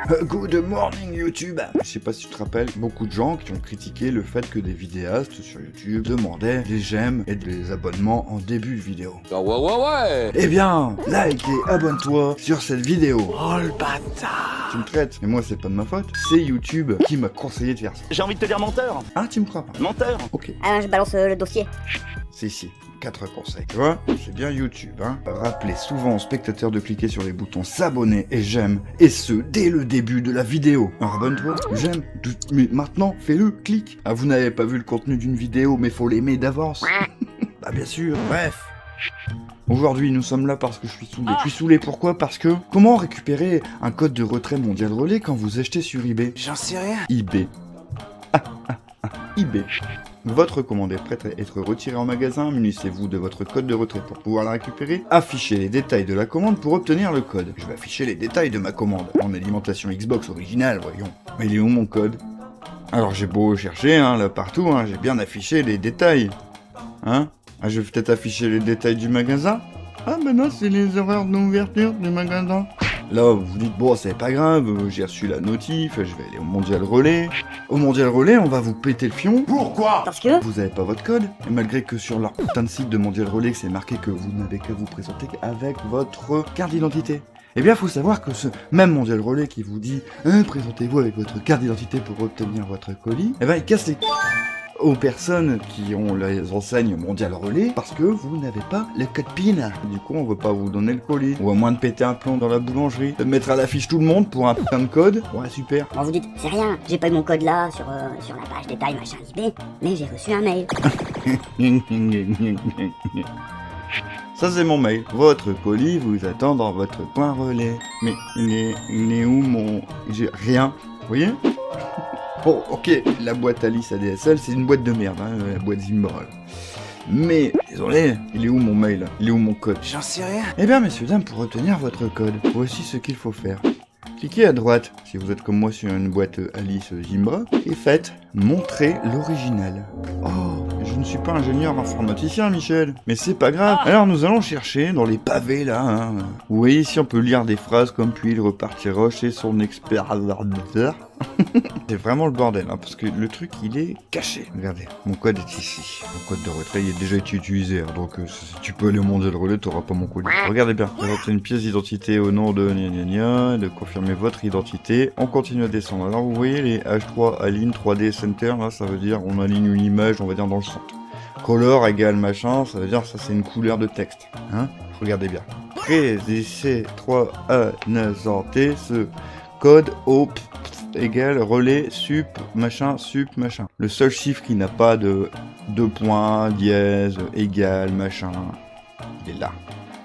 Good morning YouTube. Je sais pas si tu te rappelles, beaucoup de gens qui ont critiqué le fait que des vidéastes sur YouTube demandaient des j'aime et des abonnements en début de vidéo. Ouais. Eh bien, like et abonne-toi sur cette vidéo. Oh le bâtard. Tu me traites, mais moi c'est pas de ma faute, c'est YouTube qui m'a conseillé de faire ça. J'ai envie de te dire menteur. Ah, tu me crois pas? Menteur. Ok. Ah, je balance le dossier. Si, 4 conseils. Tu vois, c'est bien YouTube, hein. Rappelez souvent aux spectateurs de cliquer sur les boutons s'abonner et j'aime, et ce, dès le début de la vidéo. Alors abonne-toi, j'aime, mais maintenant, fais-le, clique. Ah, vous n'avez pas vu le contenu d'une vidéo, mais faut l'aimer d'avance. Bah bien sûr, bref. Aujourd'hui, nous sommes là parce que je suis saoulé. Je suis saoulé pourquoi? Parce que, comment récupérer un code de retrait mondial relais quand vous achetez sur eBay? J'en sais rien. eBay. eBay. Votre commande est prête à être retirée en magasin, munissez-vous de votre code de retrait pour pouvoir la récupérer. Affichez les détails de la commande pour obtenir le code. Je vais afficher les détails de ma commande. En alimentation Xbox originale, voyons. Mais il est où mon code? Alors j'ai beau chercher, hein, là partout, hein, j'ai bien affiché les détails. Hein? Ah, je vais peut-être afficher les détails du magasin? Ah ben non, c'est les horaires d'ouverture du magasin. Là, vous vous dites, bon, c'est pas grave, j'ai reçu la notif, je vais aller au Mondial Relais. Au Mondial Relais, on va vous péter le fion. Pourquoi? Parce que... Vous avez pas votre code. Et malgré que sur leur putain de site de Mondial Relais, c'est marqué que vous n'avez qu'à vous présenter avec votre carte d'identité. Eh bien, faut savoir que ce même Mondial Relais qui vous dit présentez-vous avec votre carte d'identité pour obtenir votre colis, eh ben, il casse les aux personnes qui ont les enseignes Mondial Relais parce que vous n'avez pas le code PIN. Du coup, on veut pas vous donner le colis. Ou à moins de péter un plomb dans la boulangerie, de mettre à l'affiche tout le monde pour un putain de code. Ouais, super. Bon, vous dites, c'est rien, j'ai pas eu mon code là sur la page détail machin eBay, mais j'ai reçu un mail. Ça c'est mon mail. Votre colis vous attend dans votre point relais. Mais il est où mon... J'ai rien. Vous voyez? Bon, ok, la boîte Alice ADSL, c'est une boîte de merde, hein, la boîte Zimbra. Mais, désolé, il est où mon mail? Il est où mon code? J'en sais rien. Eh bien, messieurs, dames, pour obtenir votre code, voici ce qu'il faut faire. Cliquez à droite, si vous êtes comme moi sur une boîte Alice Zimbra, et faites « Montrer l'original ». Oh, je ne suis pas ingénieur informaticien, Michel, mais c'est pas grave. Alors nous allons chercher dans les pavés, là, hein. Vous voyez ici, on peut lire des phrases comme « Puis il repartira chez son expert ». C'est vraiment le bordel, hein, parce que le truc, il est caché. Regardez, mon code est ici. Mon code de retrait, il a déjà été utilisé, hein, donc si tu peux aller au Mondial Relais, t'auras pas mon colis. Regardez bien, présentez une pièce d'identité au nom de gna gna gna, de confirmer votre identité. On continue à descendre. Alors vous voyez les H3 align 3D center, là, ça veut dire on aligne une image, on va dire dans le centre. Color égale machin, ça veut dire ça c'est une couleur de texte. Hein? Regardez bien. Prédicez 3 A 9 T, ce code au égale relais sup machin. Le seul chiffre qui n'a pas de 2 points, dièse, égal, machin, il est là.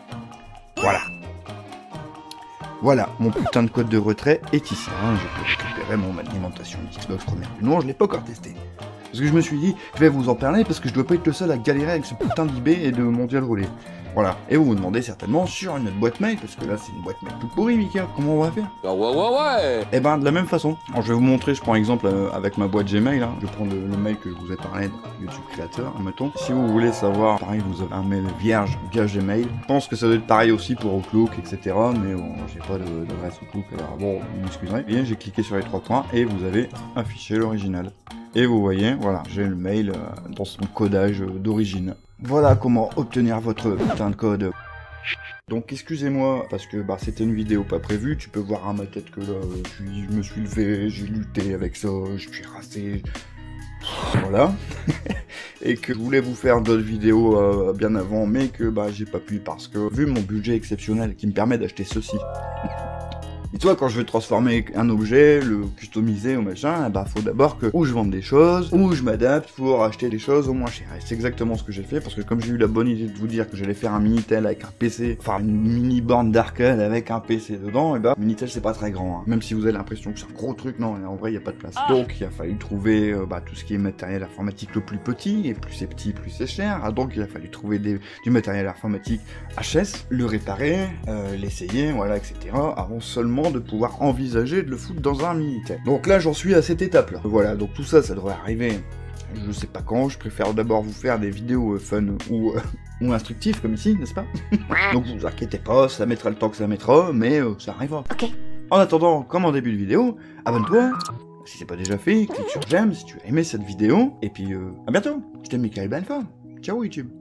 Voilà, mon putain de code de retrait est ici. Hein, je peux récupérer mon alimentation Xbox première. Non, je l'ai pas encore testé. Parce que je me suis dit, je vais vous en parler parce que je dois pas être le seul à galérer avec ce putain d'eBay et de Mondial Relais. Voilà. Et vous vous demandez certainement sur une autre boîte mail, parce que là c'est une boîte mail toute pourrie, Mika, comment on va faire? Ouais. Eh ben de la même façon. Alors, je vais vous montrer, je prends exemple avec ma boîte Gmail, hein. Je vais prendre le mail que je vous ai parlé de YouTube Creator, admettons. Si vous voulez savoir, pareil, vous avez un mail vierge via Gmail. Je pense que ça doit être pareil aussi pour Outlook, etc. Mais bon, j'ai pas d'adresse Outlook, alors bon, vous m'excuserez. Bien, j'ai cliqué sur les 3 points et vous avez affiché l'original. Et vous voyez, voilà, j'ai le mail dans son codage d'origine. Voilà comment obtenir votre putain de code. Donc excusez-moi, parce que bah, c'était une vidéo pas prévue, tu peux voir à ma tête que là, je me suis levé, j'ai lutté avec ça, je suis rassé. Voilà. Et que je voulais vous faire d'autres vidéos bien avant, mais que bah, j'ai pas pu parce que, vu mon budget exceptionnel qui me permet d'acheter ceci. Et toi, quand je veux transformer un objet, le customiser ou machin, bah faut d'abord que ou je vende des choses, ou je m'adapte pour acheter des choses au moins chères. Et c'est exactement ce que j'ai fait, parce que comme j'ai eu la bonne idée de vous dire que j'allais faire un Minitel avec un PC, enfin une mini borne d'arcade avec un PC dedans, et bah Minitel c'est pas très grand, hein. Même si vous avez l'impression que c'est un gros truc, non, en vrai il y a pas de place. Donc il a fallu trouver tout ce qui est matériel informatique le plus petit, et plus c'est petit, plus c'est cher. Ah, donc il a fallu trouver du matériel informatique HS, le réparer, l'essayer, voilà, etc. avant seulement de pouvoir envisager de le foutre dans un Minitel. Donc là j'en suis à cette étape là. Voilà, donc tout ça devrait arriver, je sais pas quand, je préfère d'abord vous faire des vidéos fun ou instructives comme ici, n'est-ce pas? Donc vous inquiétez pas, ça mettra le temps que ça mettra, mais ça arrivera. Ok. En attendant, comme en début de vidéo, abonne-toi, si c'est pas déjà fait, clique sur j'aime si tu as aimé cette vidéo, et puis à bientôt. C'était Michael Benfort. Ciao YouTube.